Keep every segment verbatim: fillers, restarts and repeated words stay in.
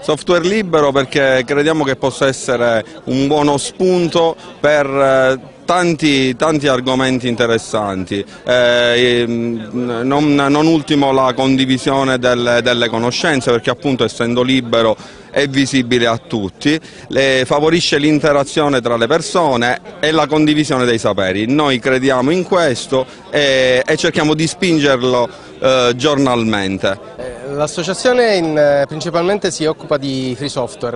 Software libero perché crediamo che possa essere un buono spunto per Tanti, tanti argomenti interessanti, eh, non, non ultimo la condivisione delle, delle conoscenze, perché appunto essendo libero è visibile a tutti, le, favorisce l'interazione tra le persone e la condivisione dei saperi. Noi crediamo in questo e, e cerchiamo di spingerlo eh, giornalmente. L'associazione in, principalmente si occupa di free software,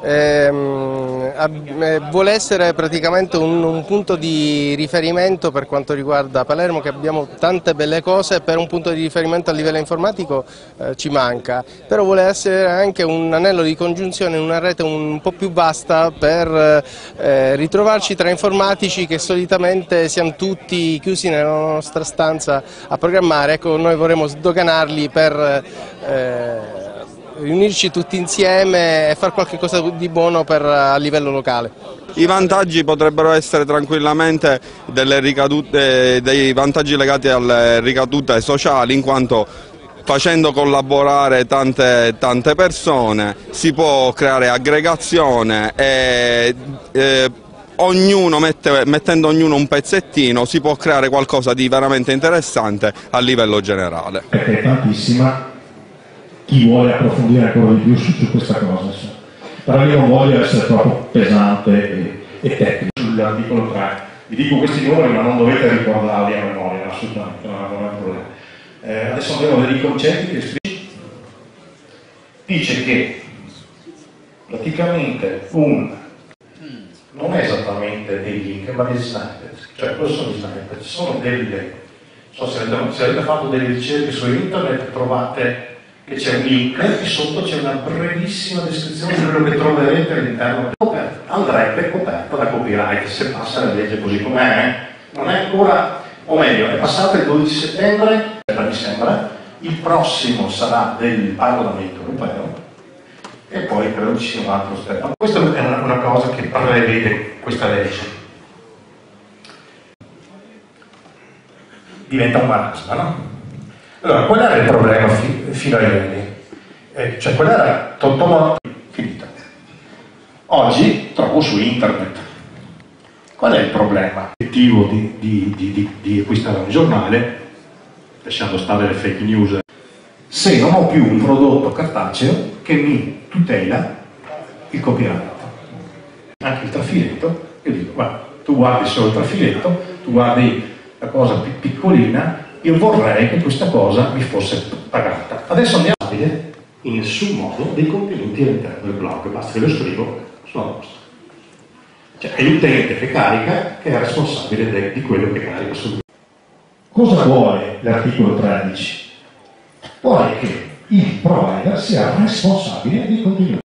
ehm, vuole essere praticamente un, un punto di riferimento per quanto riguarda Palermo, che abbiamo tante belle cose, per un punto di riferimento a livello informatico eh, ci manca, però vuole essere anche un anello di congiunzione, una rete un po' più vasta per eh, ritrovarci tra informatici che solitamente siamo tutti chiusi nella nostra stanza a programmare. Ecco, noi vorremmo sdoganarli per Eh, riunirci tutti insieme e fare qualche cosa di buono per, a livello locale. I vantaggi potrebbero essere tranquillamente delle ricadute, dei vantaggi legati alle ricadute sociali, in quanto facendo collaborare tante, tante persone si può creare aggregazione e eh, ognuno mette, mettendo ognuno un pezzettino si può creare qualcosa di veramente interessante a livello generale. Perché è tantissima chi vuole approfondire ancora di più su, su questa cosa, però io non voglio essere troppo pesante e, e tecnico. Sull'articolo tre vi dico questi numeri, ma non dovete ricordarli a memoria, assolutamente, non è un problema. Eh, adesso abbiamo dei concetti che dice che praticamente un non è esattamente dei link, ma dei snippet, cioè cosa sono gli snippet? Sono delle, so se avete, se avete fatto delle ricerche su internet trovate che c'è un link e sotto c'è una brevissima descrizione di quello che troverete all'interno. Andrebbe coperta da copyright se passa la legge così com'è, non è ancora, o meglio, è passata il dodici settembre, mi sembra, il prossimo sarà del Parlamento europeo e poi credo ci sia un altro step. Questa è una, una cosa che prevede questa legge. Diventa un marasma, no? Allora, qual era il problema fi fino a ieri? Eh, cioè, qual era Totò finita. Oggi trovo su internet. Qual è il problema? L'obiettivo di, di, di, di, di acquistare un giornale, lasciando stare le fake news, se non ho più un prodotto cartaceo che mi tutela il copyright. Anche il trafiletto, io dico, guarda, tu guardi solo il trafiletto, tu guardi la cosa piccolina, io vorrei che questa cosa mi fosse pagata. Adesso andiamo a vedere in nessun modo dei contenuti all'interno del blog, basta che lo scrivo sulla vostra. Cioè è l'utente che carica che è responsabile de, di quello che carica sul blog. Cosa vuole l'articolo tredici? Vuole che il provider sia responsabile dei contenuti.